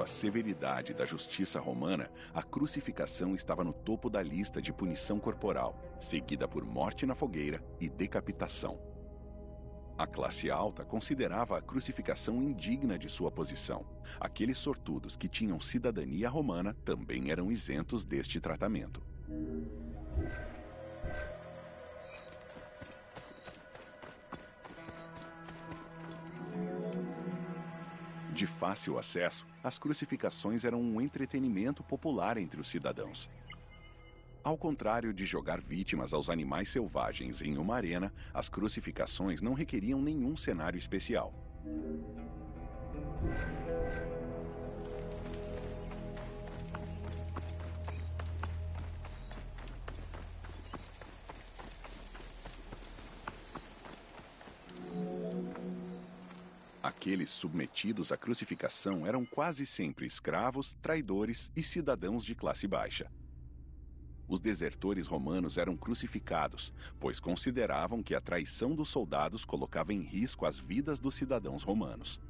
à severidade da justiça romana, a crucificação estava no topo da lista de punição corporal, seguida por morte na fogueira e decapitação. A classe alta considerava a crucificação indigna de sua posição. Aqueles sortudos que tinham cidadania romana também eram isentos deste tratamento. De fácil acesso, as crucificações eram um entretenimento popular entre os cidadãos. Ao contrário de jogar vítimas aos animais selvagens em uma arena, as crucificações não requeriam nenhum cenário especial. Aqueles submetidos à crucificação eram quase sempre escravos, traidores e cidadãos de classe baixa. Os desertores romanos eram crucificados, pois consideravam que a traição dos soldados colocava em risco as vidas dos cidadãos romanos.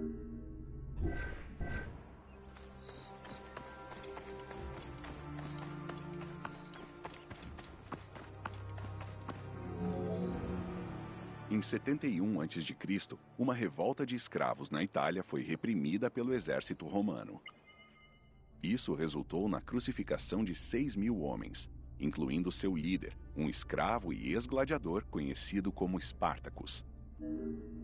Em 71 a.C., uma revolta de escravos na Itália foi reprimida pelo exército romano. Isso resultou na crucificação de 6.000 homens, incluindo seu líder, um escravo e ex-gladiador conhecido como Espartacus.